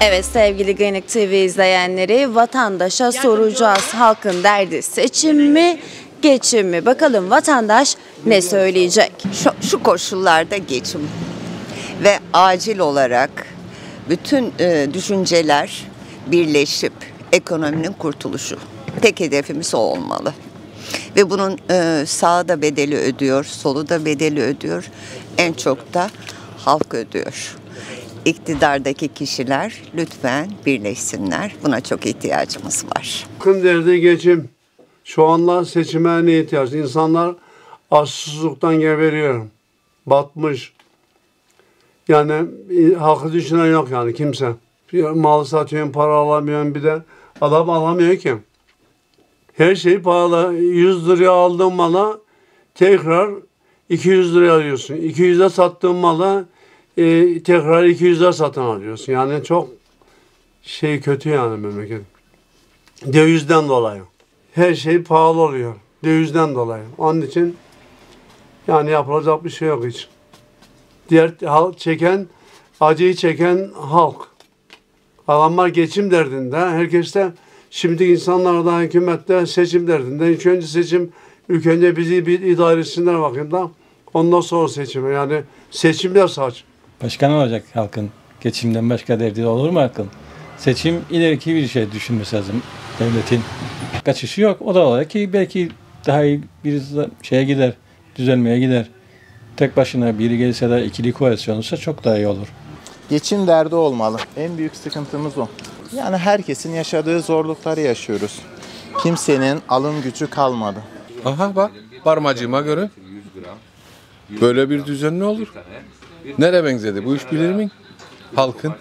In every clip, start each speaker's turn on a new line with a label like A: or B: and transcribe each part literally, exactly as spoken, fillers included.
A: Evet sevgili Gaynik T V izleyenleri, vatandaşa soracağız. Halkın derdi seçim mi, geçim mi? Bakalım vatandaş ne söyleyecek?
B: Şu, şu koşullarda geçim ve acil olarak bütün e, düşünceler birleşip ekonominin kurtuluşu. Tek hedefimiz o olmalı. Ve bunun e, sağı da bedeli ödüyor, solu da bedeli ödüyor. En çok da halk ödüyor. İktidardaki kişiler lütfen birleşsinler. Buna çok ihtiyacımız var.
C: Halkın derdi geçim. Şu anda seçime ne ihtiyaç? İnsanlar açsızlıktan geberiyor. Batmış. Yani halkı düşünen yok yani kimse. Bir mal satıyorsun, para alamıyorsun, bir de adam alamıyor ki. Her şey pahalı. yüz liraya aldığın mala tekrar iki yüz liraya alıyorsun. iki yüze sattığın mala e, tekrar iki yüze satın alıyorsun. Yani çok şey kötü yani memleket. Dövizden dolayı. Her şey pahalı oluyor. Dövizden dolayı. Onun için yani yapılacak bir şey yok hiç. Diğer halk çeken, acıyı çeken halk. Adamlar geçim derdinde. Herkes de şimdi insanlar da hükümette seçim derdinde. İlk önce seçim, ilk önce bizi bir idare etsinler bakımda. Ondan sonra seçime. Yani seçimler saç.
D: Başka ne olacak halkın? Geçimden başka derdi olur mu halkın? Seçim ileriki bir şey düşünmesi lazım devletin. Kaçışı yok. O da olarak ki belki daha iyi bir şeye gider, düzelmeye gider. Tek başına biri gelirse de ikili koalisyon olursa çok daha iyi olur.
E: Geçim derdi olmalı. En büyük sıkıntımız o. Yani herkesin yaşadığı zorlukları yaşıyoruz. Kimsenin alım gücü kalmadı.
F: Aha bak, parmacığıma göre böyle bir düzen ne olur? Nereye benzedi? Bu iş bilir miyim? Halkın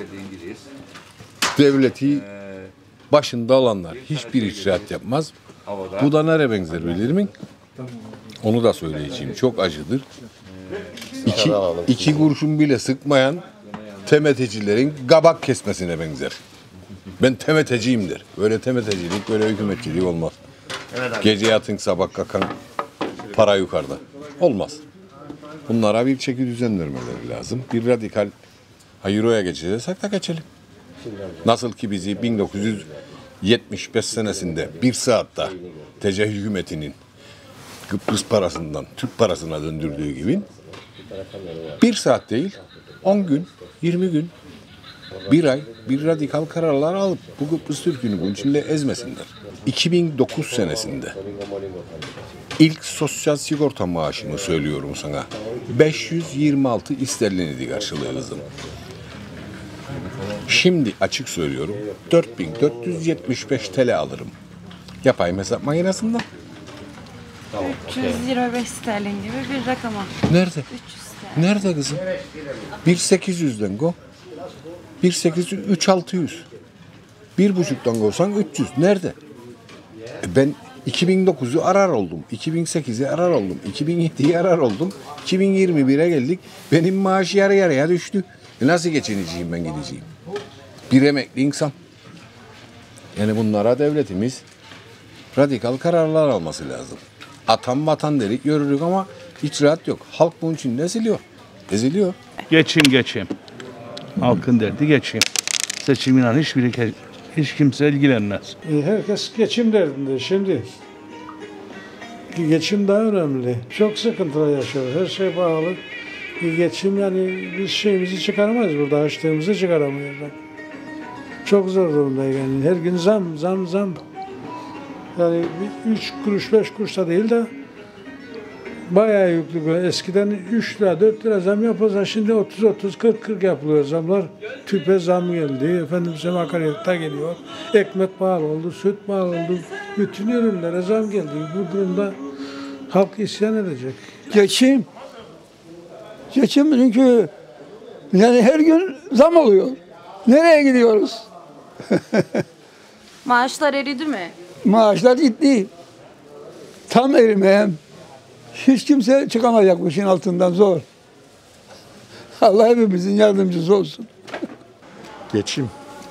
F: devleti başında olanlar hiçbir icraat yapmaz. Bu da nereye benzer bilir miyim? Onu da söyleyeceğim. Çok acıdır. İki, iki kurşun bile sıkmayan temetecilerin kabak kesmesine benzer. Ben temeteciyimdir. Böyle temetecilik, böyle hükümetçilik olmaz. Gece yatın, sabah kalkan, para yukarıda. Olmaz. Bunlara bir çeki düzen vermeleri lazım. Bir radikal Euro'ya geçeceksek de geçelim. Nasıl ki bizi bin dokuz yüz yetmiş beş senesinde bir saatte T C hükümetinin Kıbrıs parasından Türk parasına döndürdüğü gibi bir saat değil, on gün, yirmi gün, bir ay bir radikal kararlar alıp bu Kıbrıs Türk'ünü bunun içinde ezmesinler. iki bin dokuz senesinde ilk sosyal sigorta maaşını söylüyorum sana. beş yüz yirmi altı isterliniydi karşılığı kızım. Şimdi açık söylüyorum dört bin dört yüz yetmiş beş T L alırım. Yapayım hesap makinesinden.
G: üç yüz yirmi beş sterlin gibi bir rakama.
F: Nerede?
G: üç yüz sterlin.
F: Nerede kızım? bin sekiz yüzden go. bin sekiz yüz, üç bin altı yüz. Bir buçuktan olsan üç yüz. Nerede? E ben iki bin dokuzu arar oldum. iki bin sekizi arar oldum. iki bin yediyi arar oldum. iki bin yirmi bire geldik. Benim maaş yarı yarıya düştü. E nasıl geçineceğim ben gideceğim? Bir emekli insan. Yani bunlara devletimiz radikal kararlar alması lazım. Atan vatan dedik yürürük ama hiç rahat yok. Halk bunun için eziliyor. Eziliyor.
H: Geçim geçim. Halkın derdi geçim. Seçimle hiçbir hiç kimse ilgilenmez.
I: Herkes geçim derdinde şimdi. Geçim daha önemli. Çok sıkıntılar yaşıyoruz. Her şey pahalı. Geçim yani biz şeyimizi çıkaramayız burada. Açtığımızı çıkaramıyoruz. Çok zor durumdayız yani. Her gün zam, zam, zam. Yani üç kuruş, beş kuruş da değil de bayağı yüklü. Böyle. Eskiden üç lira, dört lira zam yapılsa şimdi otuz otuz, kırk kırk yapılıyor zamlar. Tüpe zam geldi. Efendim size akaryakıta geliyor. Ekmek pahalı oldu, süt pahalı oldu. Bütün ürünlere zam geldi. Bu durumda halk isyan edecek.
J: Geçim. Geçim çünkü yani her gün zam oluyor. Nereye gidiyoruz?
A: Maaşlar eridi mi?
J: Maaşlar gitti. Tam erimeye. Hiç kimse çıkamayacak bu işin altından zor. Allah hepimizin yardımcısı olsun.
K: Geçim.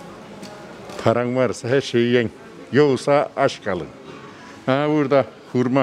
K: Paran varsa her şeyi yen. Yoksa aç kalın. Ha burada hurma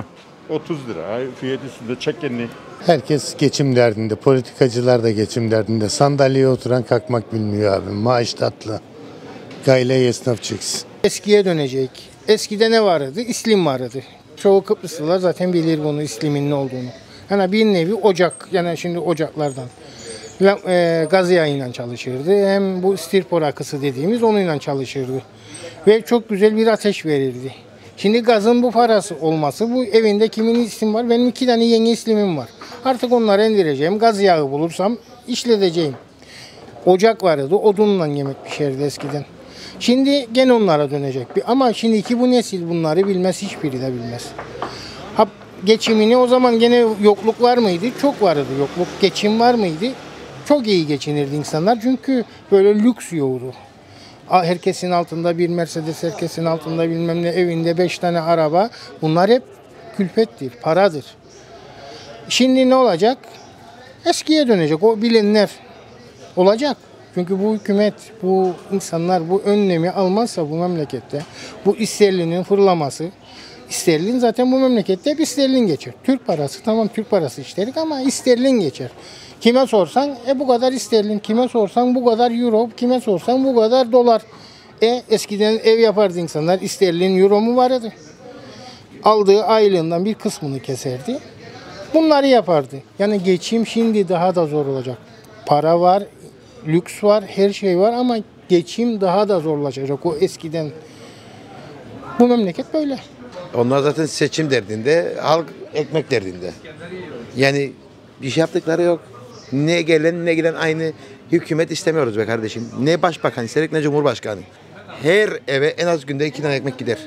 K: otuz lira. Fiyat üstünde çekenli.
L: Herkes geçim derdinde, politikacılar da geçim derdinde. Sandalyeye oturan kalkmak bilmiyor abi. Maaş tatlı. Gayle esnaf çıksın.
M: Eskiye dönecek. Eskide ne vardı? İslim vardı. Çoğu Kıbrıslılar zaten bilir bunu, İslim'in ne olduğunu. Yani bir nevi ocak, yani şimdi ocaklardan. E, gaz yağıyla çalışırdı. Hem bu istirpor akısı dediğimiz onunla çalışırdı. Ve çok güzel bir ateş verirdi. Şimdi gazın bu parası olması, bu evinde kimin islim var? Benim iki tane yeni islimim var. Artık onları indireceğim. Gaz yağı bulursam işleteceğim. Ocak vardı, odunla yemek pişerdi eskiden. Şimdi gene onlara dönecek. Ama şimdiki bu nesil bunları bilmez, hiçbiri de bilmez. Ha, geçimini o zaman gene yokluk var mıydı? Çok vardı yokluk. Geçim var mıydı? Çok iyi geçinirdi insanlar çünkü böyle lüks yoktu. Herkesin altında bir Mercedes, herkesin altında bilmem ne, evinde beş tane araba. Bunlar hep külfettir, paradır. Şimdi ne olacak? Eskiye dönecek. O bilenler olacak. Çünkü bu hükümet, bu insanlar bu önlemi almazsa bu memlekette, bu isterlinin fırlaması, isterlin zaten bu memlekette hep isterlin geçer. Türk parası, tamam Türk parası işlerik ama isterlin geçer. Kime sorsan e bu kadar isterlin, kime sorsan bu kadar euro, kime sorsan bu kadar dolar. E eskiden ev yapardı insanlar, isterlin euro mu vardı? Aldığı aylığından bir kısmını keserdi. Bunları yapardı. Yani geçim şimdi daha da zor olacak. Para var, lüks var, her şey var ama geçim daha da zorlaşacak o eskiden. Bu memleket böyle.
N: Onlar zaten seçim derdinde, halk ekmek derdinde. Yani bir şey yaptıkları yok. Ne gelen ne gelen aynı hükümet istemiyoruz be kardeşim. Ne başbakan istedik ne cumhurbaşkanı. Her eve en az günde iki tane ekmek gider.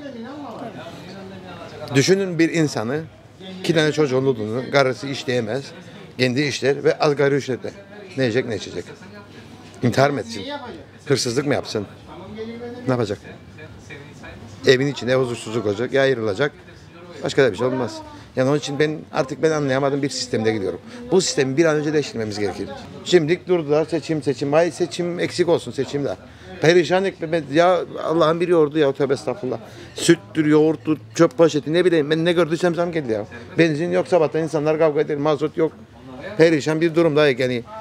N: Düşünün bir insanı, iki tane çocuğun olduğunu, karısı işleyemez, kendi işler ve asgari ücretle. Ne yiyecek ne içecek. İntihar mı etsin? Hırsızlık mı yapsın? Ne yapacak? Evin içinde huzursuzluk olacak, ya ayrılacak. Başka da bir şey olmaz. Yani onun için ben artık ben anlayamadığım bir sistemde gidiyorum. Bu sistemi bir an önce değiştirmemiz gerekir. Şimdilik durdular seçim seçim. Ay seçim eksik olsun seçimde. Perişan ekmek. Ya Allah'ın bir yoğurdu ya tövbe estağfurullah. Süttür, yoğurttur, çöp poşeti ne bileyim ben ne gördüysem zam geldi ya. Benzin yok sabahtan insanlar kavga eder, mazot yok. Perişan bir durumda yani.